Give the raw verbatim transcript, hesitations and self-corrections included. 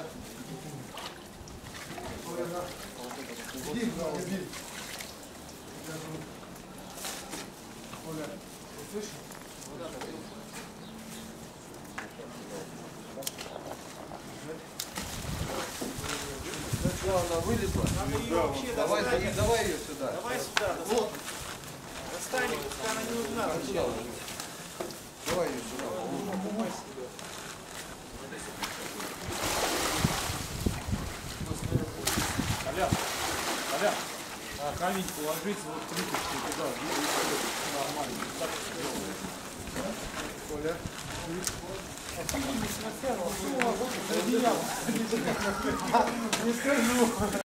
Иди, иди. Оля, слышишь? Она вылезла. Давай, давай, давай ее сюда. Давай сюда. Вот. Достань, пока она не нужна. Давай ее сюда. Коля, Коля, а камень положить вот трубочку туда, нормально. Оля. Не скажу.